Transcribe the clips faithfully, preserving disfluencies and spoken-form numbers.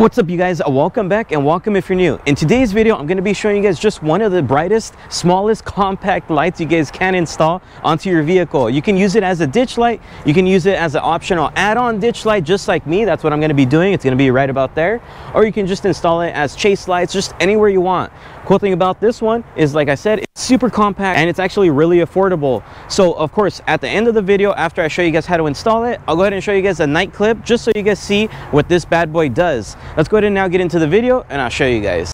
What's up, you guys? Welcome back, and welcome if you're new. In today's video, I'm going to be showing you guys just one of the brightest, smallest compact lights you guys can install onto your vehicle. You can use it as a ditch light. You can use it as an optional add-on ditch light, just like me. That's what I'm going to be doing. It's going to be right about there. Or you can just install it as chase lights, just anywhere you want. Cool thing about this one is, like I said, it's super compact and it's actually really affordable. So of course, at the end of the video, after I show you guys how to install it, I'll go ahead and show you guys a night clip just so you guys see what this bad boy does. Let's go ahead and now get into the video and I'll show you guys.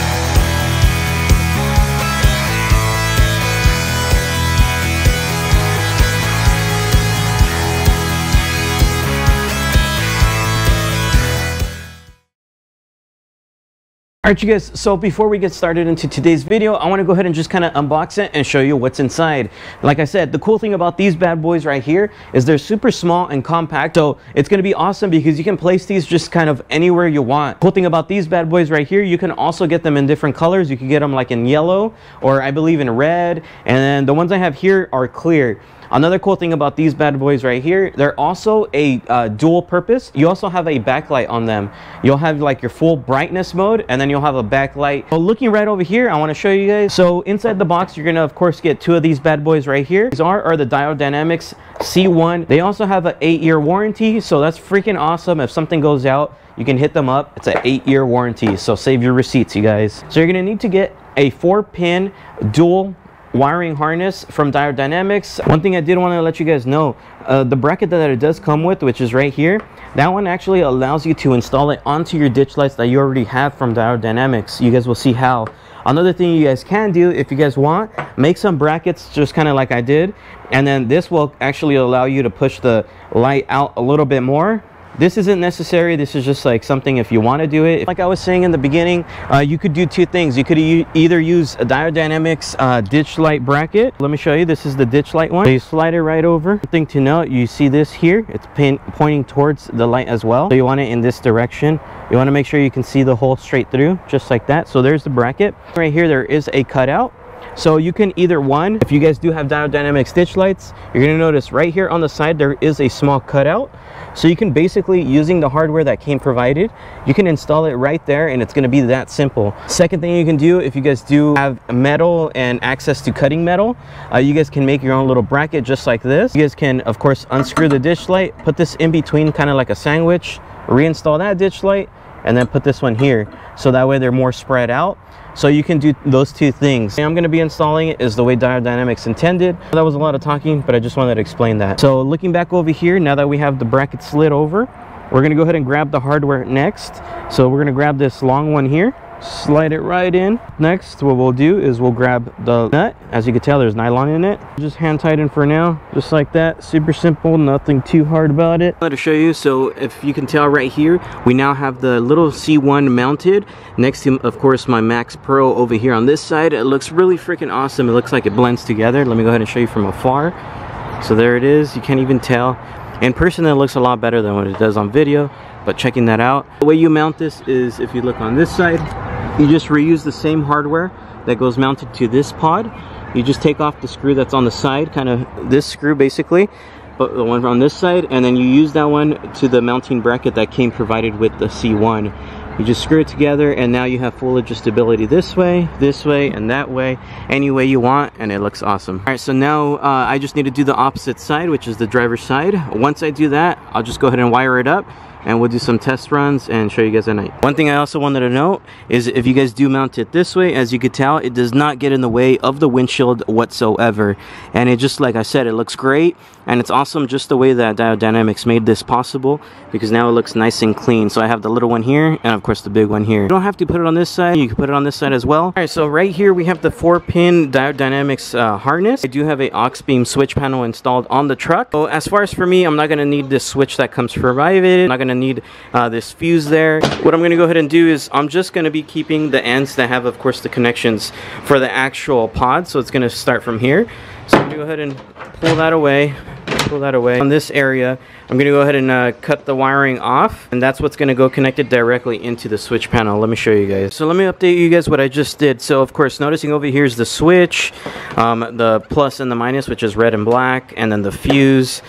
Alright, you guys, so before we get started into today's video, I want to go ahead and just kind of unbox it and show you what's inside. Like I said, the cool thing about these bad boys right here is they're super small and compact, so it's going to be awesome because you can place these just kind of anywhere you want. Cool thing about these bad boys right here, you can also get them in different colors. You can get them like in yellow, or I believe in red, and then the ones I have here are clear. Another cool thing about these bad boys right here, they're also a uh, dual purpose. You also have a backlight on them. You'll have like your full brightness mode, and then you'll have a backlight. So looking right over here, I want to show you guys. So inside the box, you're gonna of course get two of these bad boys right here. These are, are the Diode Dynamics C one. They also have an eight year warranty, so that's freaking awesome. If something goes out, you can hit them up. It's an eight year warranty, so save your receipts, you guys. So you're gonna need to get a four pin dual wiring harness from Diode Dynamics. One thing I did want to let you guys know, uh, the bracket that it does come with, which is right here, that one actually allows you to install it onto your ditch lights that you already have from Diode Dynamics. You guys will see how. Another thing you guys can do, if you guys want, make some brackets just kind of like I did, and then this will actually allow you to push the light out a little bit more. This isn't necessary. This is just like something if you want to do it. Like I was saying in the beginning, uh, you could do two things. You could e either use a Diode Dynamics uh, ditch light bracket. Let me show you. This is the ditch light one. So you slide it right over. Thing to note, you see this here. It's pin pointing towards the light as well. So you want it in this direction. You want to make sure you can see the hole straight through, just like that. So there's the bracket. Right here, there is a cutout. So you can either one, if you guys do have Diode Dynamics ditch lights, you're going to notice right here on the side there is a small cutout. So you can basically, using the hardware that came provided, you can install it right there, and it's going to be that simple. Second thing you can do, if you guys do have metal and access to cutting metal, uh, you guys can make your own little bracket just like this. You guys can of course unscrew the ditch light, put this in between kind of like a sandwich, reinstall that ditch light, and then put this one here, so that way they're more spread out. So you can do those two things. I'm going to be installing it is the way Diode Dynamics intended. That was a lot of talking, but I just wanted to explain that. So looking back over here, now that we have the bracket slid over, we're going to go ahead and grab the hardware next. So we're going to grab this long one here, slide it right in. Next, what we'll do is we'll grab the nut. As you can tell, there's nylon in it. Just hand tighten for now, just like that. Super simple, nothing too hard about it. Let me show you. So if you can tell right here, we now have the little C one mounted next to, of course, my Max Pro over here on this side. It looks really freaking awesome. It looks like it blends together. Let me go ahead and show you from afar. So there it is. You can't even tell. In person, it looks a lot better than what it does on video, but checking that out. The way you mount this is, if you look on this side, you just reuse the same hardware that goes mounted to this pod. You just take off the screw that's on the side, kind of this screw basically, but the one on this side, and then you use that one to the mounting bracket that came provided with the C one. You just screw it together, and now you have full adjustability this way, this way, and that way, any way you want, and it looks awesome. All right, so now uh, I just need to do the opposite side, which is the driver's side. Once I do that, I'll just go ahead and wire it up, and we'll do some test runs and show you guys at night. One thing I also wanted to note is if you guys do mount it this way, as you could tell, it does not get in the way of the windshield whatsoever. And it just, like I said, it looks great, and it's awesome just the way that Diode Dynamics made this possible, because now it looks nice and clean. So I have the little one here, and of course the big one here. You don't have to put it on this side, you can put it on this side as well. All right, so right here we have the four pin Diode Dynamics uh, harness. I do have a aux beam switch panel installed on the truck. So as far as for me, I'm not gonna need this switch that comes provided. I'm not gonna need uh, this fuse there. What I'm going to go ahead and do is I'm just going to be keeping the ends that have, of course, the connections for the actual pod. So it's going to start from here. So I'm going to go ahead and pull that away. Pull that away. On this area, I'm going to go ahead and uh, cut the wiring off, and that's what's going to go connected directly into the switch panel. Let me show you guys. So let me update you guys what I just did. So of course, noticing over here is the switch, um, the plus and the minus, which is red and black, and then the fuse.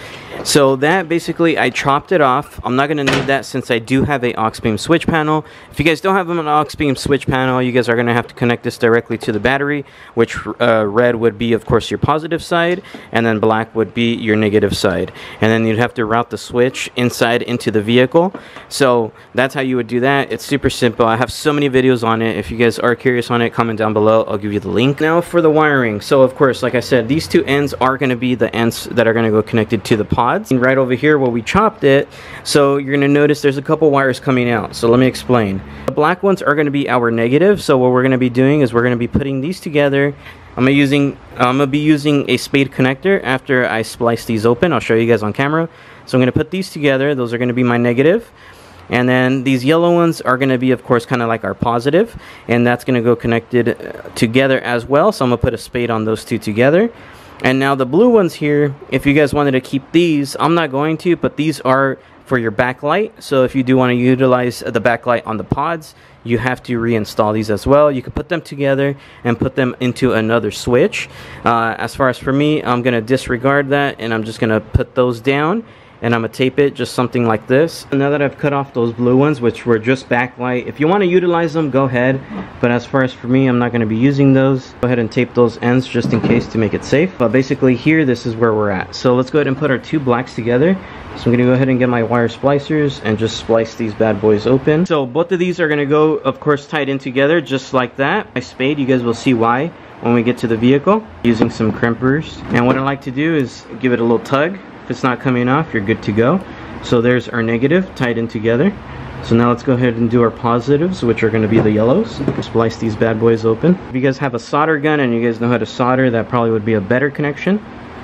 So that basically, I chopped it off. I'm not going to need that since I do have a aux beam switch panel. If you guys don't have an aux beam switch panel, you guys are going to have to connect this directly to the battery, which uh, red would be, of course, your positive side, and then black would be your negative side. And then you'd have to route the switch inside into the vehicle. So that's how you would do that. It's super simple. I have so many videos on it. If you guys are curious on it, comment down below. I'll give you the link. Now for the wiring. So of course, like I said, these two ends are going to be the ends that are going to go connected to the pod. And right over here where we chopped it, so you're going to notice there's a couple wires coming out. So let me explain. The black ones are going to be our negative. So what we're going to be doing is we're going to be putting these together. I'm gonna using I'm gonna be using a spade connector after I splice these open. I'll show you guys on camera. So I'm gonna put these together. Those are going to be my negative. And then these yellow ones are going to be, of course, kind of like our positive, and that's going to go connected together as well. So I'm going to put a spade on those two together. And now the blue ones here, if you guys wanted to keep these, I'm not going to, but these are for your backlight. So if you do want to utilize the backlight on the pods, you have to reinstall these as well. You can put them together and put them into another switch. Uh, as far as for me, I'm going to disregard that, and I'm just going to put those down. And I'm going to tape it just something like this. And now that I've cut off those blue ones, which were just backlight, if you want to utilize them, go ahead. But as far as for me, I'm not going to be using those. Go ahead and tape those ends just in case to make it safe. But basically here, this is where we're at. So let's go ahead and put our two blacks together. So I'm going to go ahead and get my wire splicers and just splice these bad boys open. So both of these are going to go, of course, tied in together just like that. My spade, you guys will see why when we get to the vehicle, using some crimpers. And what I like to do is give it a little tug. If it's not coming off, you're good to go. So there's our negative tied in together. So now let's go ahead and do our positives, which are going to be the yellows. Splice these bad boys open. If you guys have a solder gun and you guys know how to solder, that probably would be a better connection.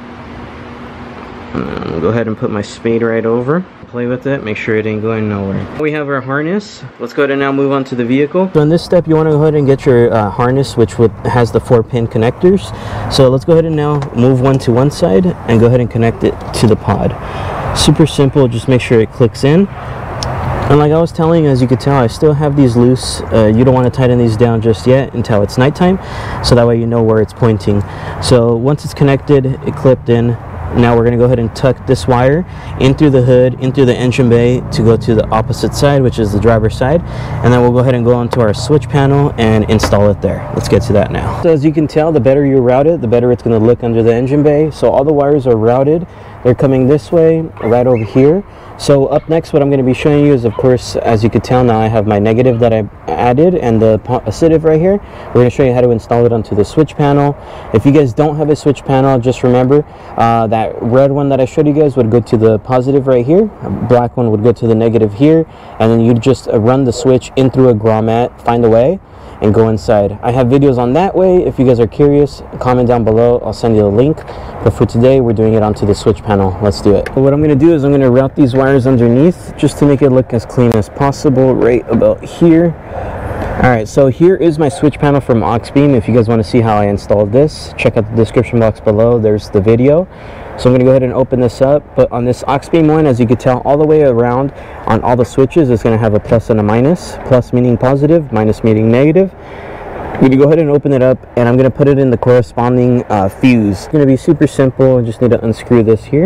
I'll go ahead and put my spade right over. Play with it, make sure it ain't going nowhere. We have our harness. Let's go ahead and now move on to the vehicle. So in this step, you want to go ahead and get your uh, harness, which would, has the four pin connectors. So let's go ahead and now move one to one side and go ahead and connect it to the pod. Super simple, just make sure it clicks in. And like I was telling you, as you can tell, I still have these loose. Uh, you don't want to tighten these down just yet until it's nighttime, so that way you know where it's pointing. So once it's connected, it clipped in. Now we're going to go ahead and tuck this wire in through the hood, in through the engine bay to go to the opposite side, which is the driver's side. And then we'll go ahead and go onto our switch panel and install it there. Let's get to that now. So as you can tell, the better you route it, the better it's going to look under the engine bay. So all the wires are routed. They're coming this way, right over here. So up next, what I'm going to be showing you is, of course, as you can tell now, I have my negative that I added and the positive right here. We're going to show you how to install it onto the switch panel. If you guys don't have a switch panel, just remember uh, that red one that I showed you guys would go to the positive right here. A black one would go to the negative here. And then you just uh, run the switch in through a grommet, find a way, and go inside. I have videos on that way. If you guys are curious, comment down below. I'll send you the link. But for today, we're doing it onto the switch panel. Let's do it. So what I'm going to do is I'm going to route these wires underneath just to make it look as clean as possible right about here. Alright, so here is my switch panel from aux beam. If you guys want to see how I installed this, check out the description box below. There's the video. So I'm going to go ahead and open this up. But on this aux beam one, as you can tell, all the way around on all the switches is going to have a plus and a minus. Plus meaning positive, minus meaning negative. I'm going to go ahead and open it up, and I'm going to put it in the corresponding uh, fuse. It's going to be super simple. I just need to unscrew this here.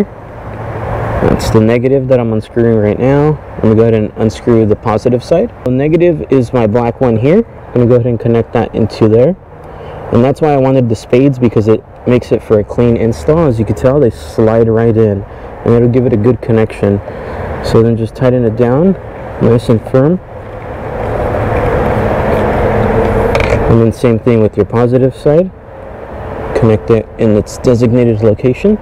That's the negative that I'm unscrewing right now. I'm going to go ahead and unscrew the positive side. The negative is my black one here. I'm going to go ahead and connect that into there. And that's why I wanted the spades, because it makes it for a clean install. As you can tell, they slide right in, and it'll give it a good connection. So then just tighten it down, nice and firm. And then same thing with your positive side. Connect it in its designated location.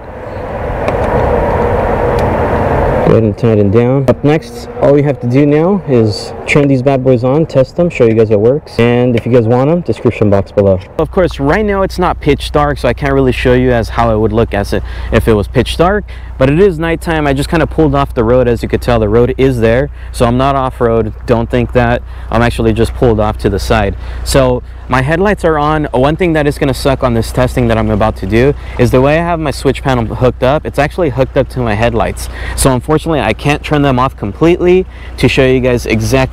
Go ahead and tighten down. Up next, all we have to do now is turn these bad boys on, test them, show you guys it works. And if you guys want them, description box below. Of course, right now it's not pitch dark, so I can't really show you as how it would look as it if it was pitch dark. But it is nighttime. I just kind of pulled off the road. As you could tell, the road is there. So I'm not off-road. Don't think that. I'm actually just pulled off to the side. So my headlights are on. One thing that is going to suck on this testing that I'm about to do is the way I have my switch panel hooked up, it's actually hooked up to my headlights. So unfortunately, I can't turn them off completely to show you guys exactly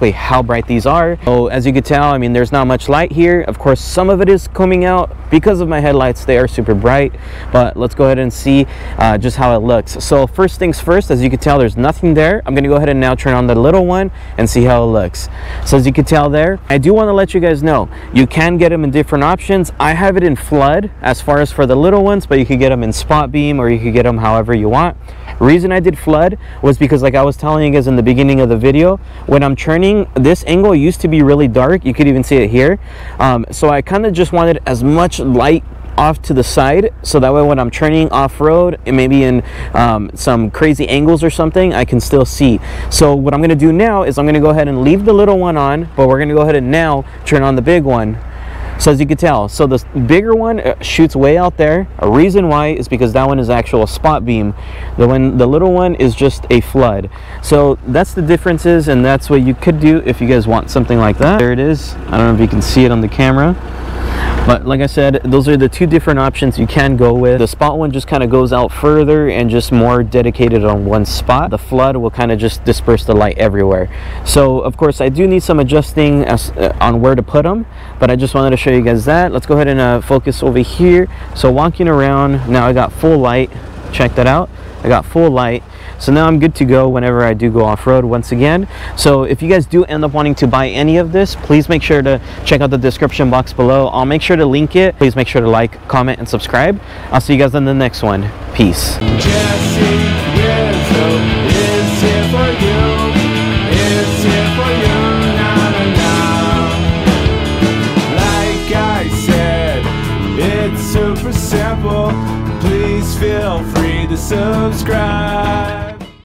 exactly how bright these are. So as you can tell, I mean, there's not much light here. Of course, some of it is coming out because of my headlights. They are super bright, but let's go ahead and see uh, just how it looks. So first things first, as you can tell, there's nothing there. I'm gonna go ahead and now turn on the little one and see how it looks. So as you can tell there, I do want to let you guys know, you can get them in different options. I have it in flood as far as for the little ones, but you could get them in spot beam, or you could get them however you want. Reason I did flood was because, like I was telling you guys in the beginning of the video, when I'm turning, this angle used to be really dark. You could even see it here. Um, so I kind of just wanted as much light off to the side, so that way when I'm turning off-road and maybe in um, some crazy angles or something, I can still see. So what I'm going to do now is I'm going to go ahead and leave the little one on, but we're going to go ahead and now turn on the big one. So as you can tell, so the bigger one shoots way out there. A reason why is because that one is actual spot beam. The one, the little one is just a flood. So that's the differences, and that's what you could do if you guys want something like that. There it is. I don't know if you can see it on the camera, but like I said, those are the two different options you can go with. The spot one just kind of goes out further and just more dedicated on one spot. The flood will kind of just disperse the light everywhere. So of course I do need some adjusting as, uh, on where to put them, but I just wanted to show you guys that. Let's go ahead and uh, focus over here. So walking around, now I got full light. Check that out. I got full light. So now I'm good to go whenever I do go off-road once again. So if you guys do end up wanting to buy any of this, please make sure to check out the description box below. I'll make sure to link it. Please make sure to like, comment, and subscribe. I'll see you guys in the next one. Peace. JesseRizo is here for you. It's here for you. Na, na, na. Like I said, it's super simple. Please feel free to subscribe.